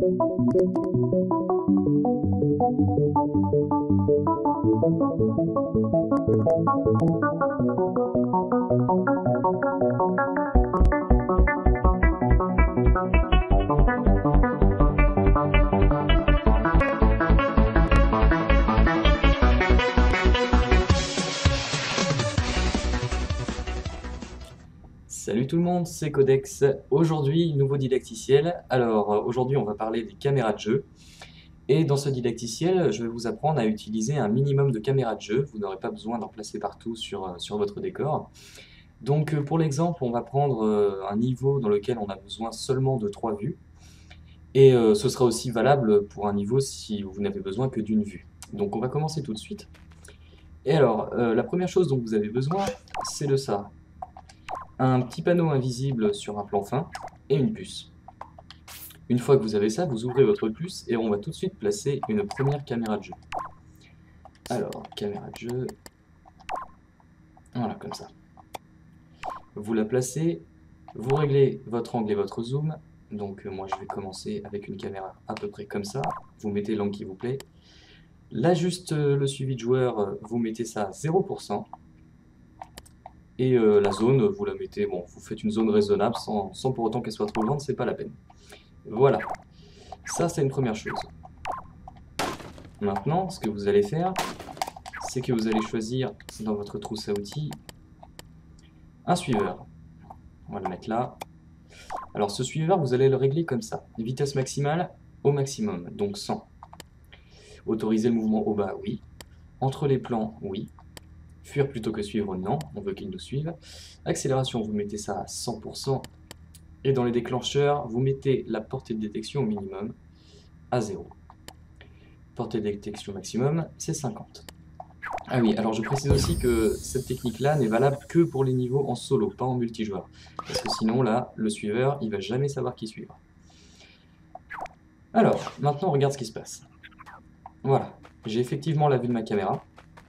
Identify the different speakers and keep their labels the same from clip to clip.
Speaker 1: Salut tout le monde, c'est Codex. Aujourd'hui, nouveau didacticiel. Alors, aujourd'hui, on va parler des caméras de jeu. Et dans ce didacticiel, je vais vous apprendre à utiliser un minimum de caméras de jeu. Vous n'aurez pas besoin d'en placer partout sur votre décor. Donc, pour l'exemple, on va prendre un niveau dans lequel on a besoin seulement de 3 vues. Et ce sera aussi valable pour un niveau si vous n'avez besoin que d'une vue. Donc, on va commencer tout de suite. Et alors, la première chose dont vous avez besoin, c'est de ça. Un petit panneau invisible sur un plan fin et une puce. Une fois que vous avez ça, vous ouvrez votre puce et on va tout de suite placer une première caméra de jeu. Alors, caméra de jeu, voilà, comme ça. Vous la placez, vous réglez votre angle et votre zoom. Donc moi je vais commencer avec une caméra à peu près comme ça. Vous mettez l'angle qui vous plaît. Là juste le suivi de joueur, vous mettez ça à 0%. Et la zone, vous la mettez, bon, vous faites une zone raisonnable sans pour autant qu'elle soit trop grande, c'est pas la peine. Voilà, ça c'est une première chose. Maintenant, ce que vous allez faire, c'est que vous allez choisir dans votre trousse à outils un suiveur. On va le mettre là. Alors ce suiveur, vous allez le régler comme ça. Vitesse maximale au maximum, donc 100. Autoriser le mouvement au bas, oui. Entre les plans, oui. Fuir plutôt que suivre, non, on veut qu'il nous suive. Accélération, vous mettez ça à 100%. Et dans les déclencheurs, vous mettez la portée de détection au minimum à 0. Portée de détection maximum, c'est 50. Ah oui, alors je précise aussi que cette technique-là n'est valable que pour les niveaux en solo, pas en multijoueur. Parce que sinon, là, le suiveur, il va jamais savoir qui suivre. Alors, maintenant, on regarde ce qui se passe. Voilà, j'ai effectivement la vue de ma caméra.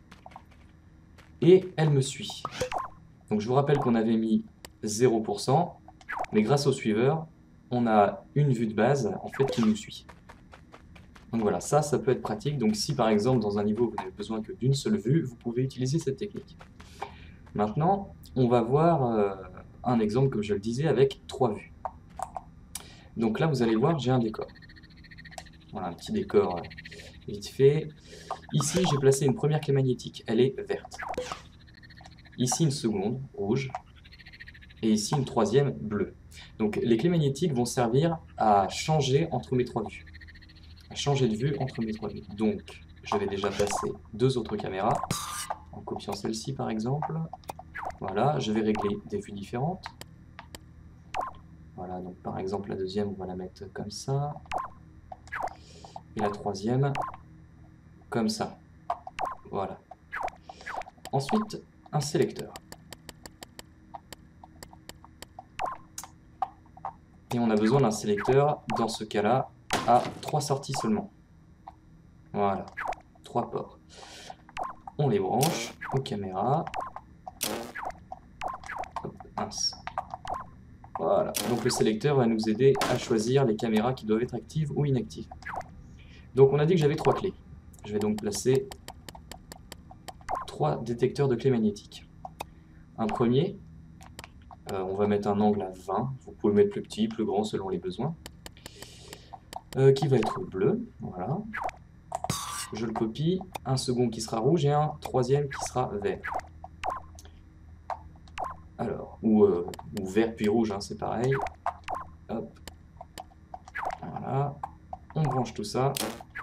Speaker 1: Et elle me suit. Donc je vous rappelle qu'on avait mis 0%, mais grâce au suiveur, on a une vue de base en fait qui nous suit. Donc voilà, ça peut être pratique. Donc si par exemple dans un niveau vous n'avez besoin que d'une seule vue, vous pouvez utiliser cette technique. Maintenant, on va voir un exemple, comme je le disais, avec 3 vues. Donc là vous allez voir, j'ai un décor. Voilà, un petit décor vite fait. Ici, j'ai placé une première clé magnétique, elle est verte. Ici, une seconde, rouge. Et ici, une troisième, bleue. Donc, les clés magnétiques vont servir à changer entre mes 3 vues. À changer de vue entre mes 3 vues. Donc, je vais déjà placer 2 autres caméras, en copiant celle-ci par exemple. Voilà, je vais régler des vues différentes. Voilà, donc par exemple, la deuxième, on va la mettre comme ça. Et la troisième, comme ça. Voilà. Ensuite, un sélecteur. Et on a besoin d'un sélecteur, dans ce cas-là, à 3 sorties seulement. Voilà, 3 ports. On les branche aux caméras. Hop, mince. Voilà, donc le sélecteur va nous aider à choisir les caméras qui doivent être actives ou inactives. Donc on a dit que j'avais 3 clés. Je vais donc placer 3 détecteurs de clés magnétiques. Un premier, on va mettre un angle à 20, vous pouvez mettre plus petit, plus grand selon les besoins, qui va être bleu, voilà. Je le copie, un second qui sera rouge et un troisième qui sera vert. Alors, ou vert puis rouge, hein, c'est pareil. Hop, voilà, on branche tout ça.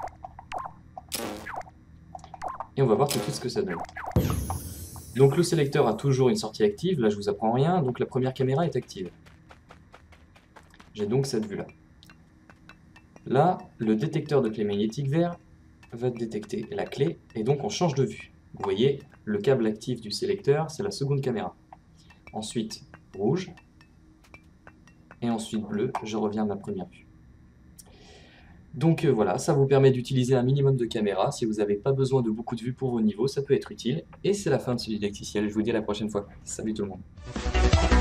Speaker 1: Et on va voir tout de suite ce que ça donne. Donc le sélecteur a toujours une sortie active, là je vous apprends rien, donc la première caméra est active. J'ai donc cette vue-là. Là, le détecteur de clé magnétique vert va détecter la clé, et donc on change de vue. Vous voyez, le câble actif du sélecteur, c'est la seconde caméra. Ensuite, rouge, et ensuite bleu, je reviens à ma première vue. Donc voilà, ça vous permet d'utiliser un minimum de caméras. Si vous n'avez pas besoin de beaucoup de vues pour vos niveaux, ça peut être utile. Et c'est la fin de ce didacticiel. Je vous dis à la prochaine fois. Salut tout le monde.